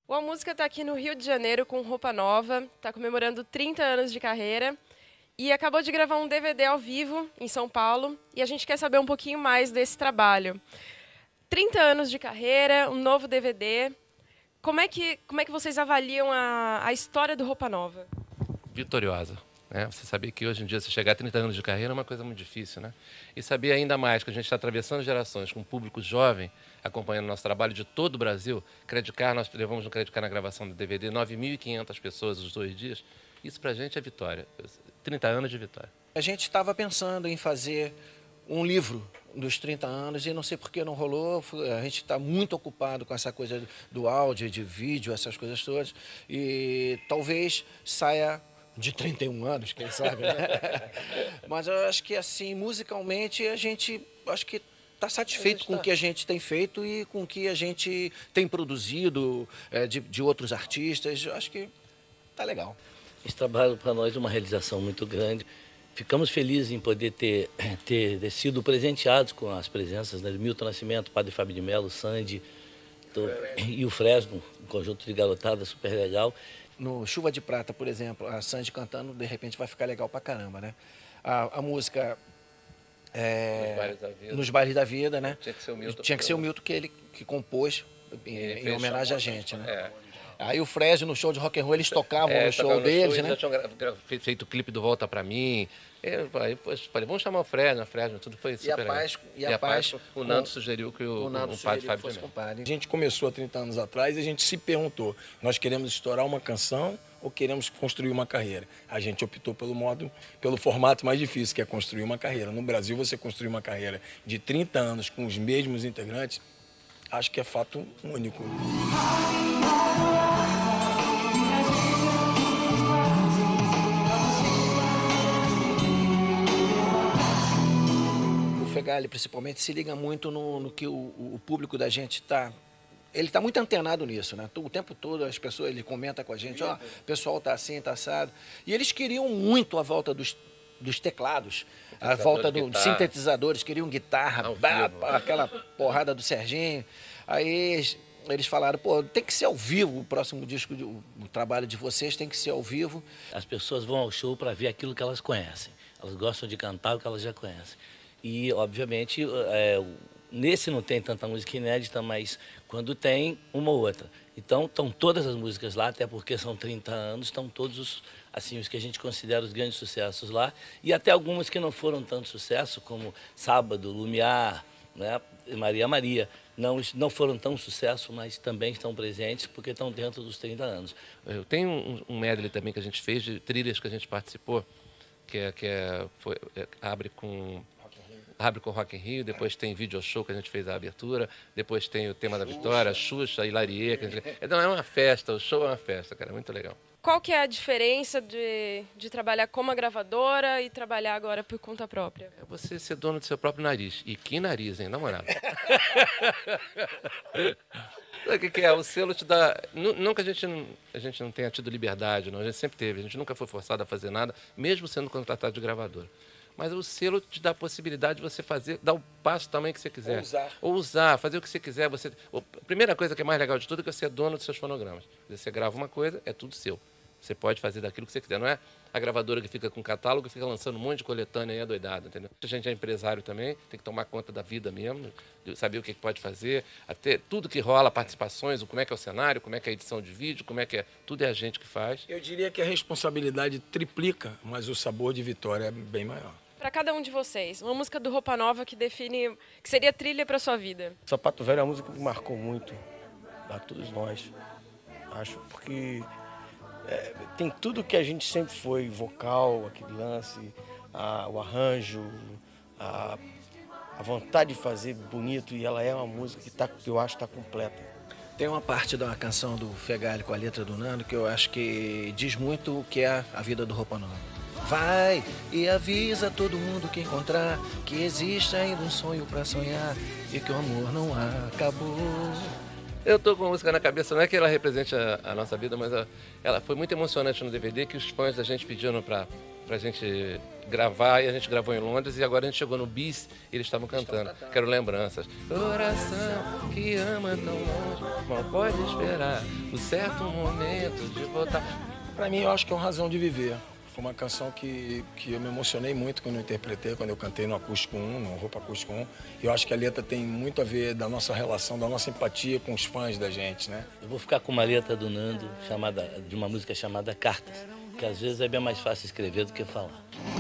O A Música está aqui no Rio de Janeiro com roupa nova, está comemorando 30 anos de carreira e acabou de gravar um DVD ao vivo em São Paulo e a gente quer saber um pouquinho mais desse trabalho. 30 anos de carreira, um novo DVD. Como é que vocês avaliam a história do Roupa Nova? Vitoriosa. Né? Você sabia que hoje em dia, você chegar a 30 anos de carreira é uma coisa muito difícil, né? E saber ainda mais que a gente está atravessando gerações com um público jovem, acompanhando nosso trabalho de todo o Brasil. Nós levamos no Credicar na gravação do DVD 9.500 pessoas os 2 dias. Isso pra gente é vitória. 30 anos de vitória. A gente estava pensando em fazer um livro dos 30 anos e não sei por que não rolou. A gente está muito ocupado com essa coisa do áudio, de vídeo, essas coisas todas. E talvez saia de 31 anos, quem sabe, né? Mas eu acho que, assim, musicalmente, a gente acho que está satisfeito com o que a gente tem feito e com o que a gente tem produzido de outros artistas. Eu acho que tá legal. Esse trabalho para nós é uma realização muito grande. Ficamos felizes em poder ter sido presenteados com as presenças, né, de Milton Nascimento, Padre Fábio de Mello, Sandy e o Fresno, um conjunto de garotada super legal. No Chuva de Prata, por exemplo, a Sandy cantando, de repente vai ficar legal pra caramba, né? A música Nos Bailes da Vida, né? Tinha que ser o Milton que ele que compôs em homenagem a gente, né? Aí o Fresno, no show de rock and roll, eles tocavam no show deles, né? Já tinham feito o clipe do Volta Pra Mim. Aí, falei, vamos chamar o Fresno, tudo foi super legal. E a Paz, o Nando sugeriu que o padre Fábio fosse com o padre. A gente começou há 30 anos atrás e a gente se perguntou, nós queremos estourar uma canção ou queremos construir uma carreira? A gente optou pelo formato mais difícil, que é construir uma carreira. No Brasil, você construir uma carreira de 30 anos com os mesmos integrantes, acho que é fato único. O Fegali, principalmente, se liga muito no que o público da gente está... Ele está muito antenado nisso, né? O tempo todo as pessoas, ele comenta com a gente, ó, o pessoal tá assim, tá assado. E eles queriam muito a volta dos teclados, a volta dos sintetizadores, queriam guitarra, aquela porrada do Serginho. Aí eles falaram, pô, tem que ser ao vivo o próximo disco, o trabalho de vocês tem que ser ao vivo. As pessoas vão ao show para ver aquilo que elas conhecem. Elas gostam de cantar o que elas já conhecem. E, obviamente, nesse não tem tanta música inédita, mas quando tem, uma ou outra. Então, estão todas as músicas lá, até porque são 30 anos, estão todos os que a gente considera os grandes sucessos lá. E até algumas que não foram tanto sucesso, como Sábado, Lumiar, né, Maria Maria. Não foram tão sucesso, mas também estão presentes porque estão dentro dos 30 anos. Eu tenho um medley também que a gente fez de trilhas que a gente participou, abre com Rock in Rio, depois tem video show que a gente fez a abertura, depois tem o tema da Vitória, Xuxa, Hilarie. Então é uma festa, o show é uma festa, cara, muito legal. Qual que é a diferença de trabalhar como uma gravadora e trabalhar agora por conta própria? É você ser dono do seu próprio nariz. E que nariz, hein? Na moral. Sabe o que é? O selo te dá... Não que a gente não tenha tido liberdade, não. A gente sempre teve. A gente nunca foi forçado a fazer nada, mesmo sendo contratado de gravadora. Mas o selo te dá a possibilidade de você dar o passo do tamanho que você quiser. Ou usar, fazer o que você quiser. A primeira coisa que é mais legal de tudo é que você é dono dos seus fonogramas. Você grava uma coisa, é tudo seu. Você pode fazer daquilo que você quiser. Não é a gravadora que fica com catálogo e fica lançando um monte de coletânea e é doidado, entendeu? A gente é empresário também, tem que tomar conta da vida mesmo, saber o que pode fazer, até tudo que rola, participações, como é que é o cenário, como é que é a edição de vídeo, como é que é... Tudo é a gente que faz. Eu diria que a responsabilidade triplica, mas o sabor de vitória é bem maior. Para cada um de vocês, uma música do Roupa Nova que define, que seria trilha para sua vida. Sapato Velho é uma música que marcou muito a todos nós, acho, porque tem tudo que a gente sempre foi, vocal, aquele lance, o arranjo, a vontade de fazer bonito, e ela é uma música que eu acho que está completa. Tem uma parte da canção do Fegali com a letra do Nando que eu acho que diz muito o que é a vida do Roupa Nova. Vai e avisa todo mundo que encontrar que existe ainda um sonho pra sonhar e que o amor não acabou. Eu tô com a música na cabeça, não é que ela represente a nossa vida, mas ela foi muito emocionante no DVD, que os fãs da gente pediram pra pra gente gravar, e a gente gravou em Londres, e agora a gente chegou no Bis e eles estavam cantando. Quero lembranças. Coração que ama tão longe, mal pode esperar o certo momento de voltar. Para mim, eu acho que é uma razão de viver. Foi uma canção que eu me emocionei muito quando eu interpretei, quando eu cantei no Acústico 1, no Roupa Acústico 1. E eu acho que a letra tem muito a ver da nossa relação, da nossa empatia com os fãs da gente, né? Eu vou ficar com uma letra do Nando, de uma música chamada Cartas, que às vezes é bem mais fácil escrever do que falar.